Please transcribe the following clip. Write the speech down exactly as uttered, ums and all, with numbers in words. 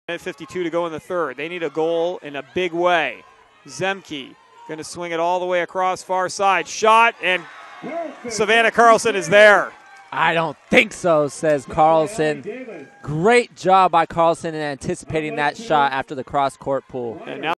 fifty-two to go in the third. They need a goal in a big way. Zemke going to swing it all the way across far side. Shot, and Savannah Carlson is there. I don't think so, says Carlson. Great job by Carlson in anticipating that shot after the cross-court pull. And now